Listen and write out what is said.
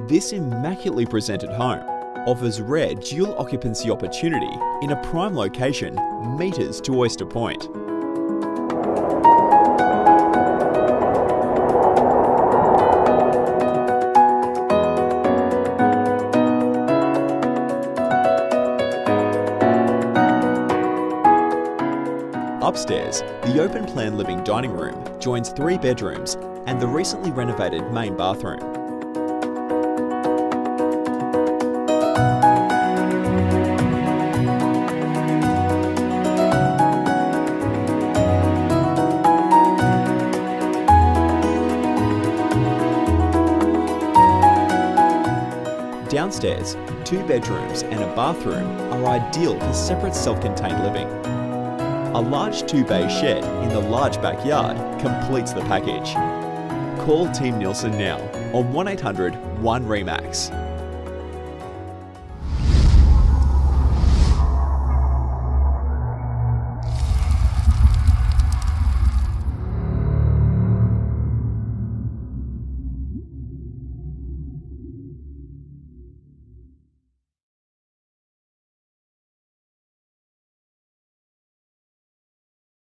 This immaculately presented home offers rare dual occupancy opportunity in a prime location metres to Oyster Point. Upstairs, the open-plan living dining room joins 3 bedrooms and the recently renovated main bathroom. Downstairs, 2 bedrooms and a bathroom are ideal for separate self-contained living. A large 2-bay shed in the large backyard completes the package. Call Team Nielsen now on 1800 1 REMAX.